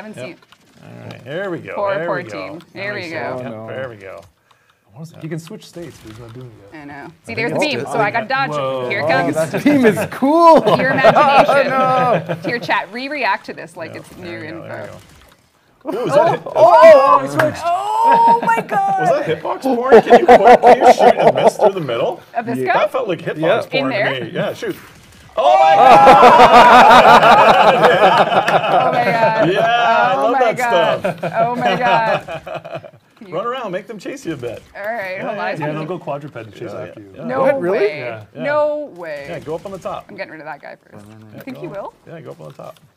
haven't seen. All right, here we go. Poor team. There we go. Yep, no. there we go. What is that? He can switch states, but he's not doing it yet. I know. See, there's the beam, it's- so I got to dodge. Whoa. Here it comes. That team is cool. Your imagination. Here, chat. React to this like it's new There we go, there we info. go. Ooh, is that Oh, He switched. Oh my god! was that hitbox porn? Can you shoot and miss through the middle? Of this Yeah. guy? That felt like hitbox Yeah. porn In there? to me. Yeah, shoot. Oh my god! Oh my god. Yeah, I Oh love my that god. stuff. Oh my god. Run around, make them chase you a bit. All right, hold on. I just Yeah, want they'll to- go quadruped and chase after you. yeah. No What, really? way. Yeah. No way. Yeah, go up on the top. I'm getting rid of that guy first. You think he will? Yeah, go up on the top.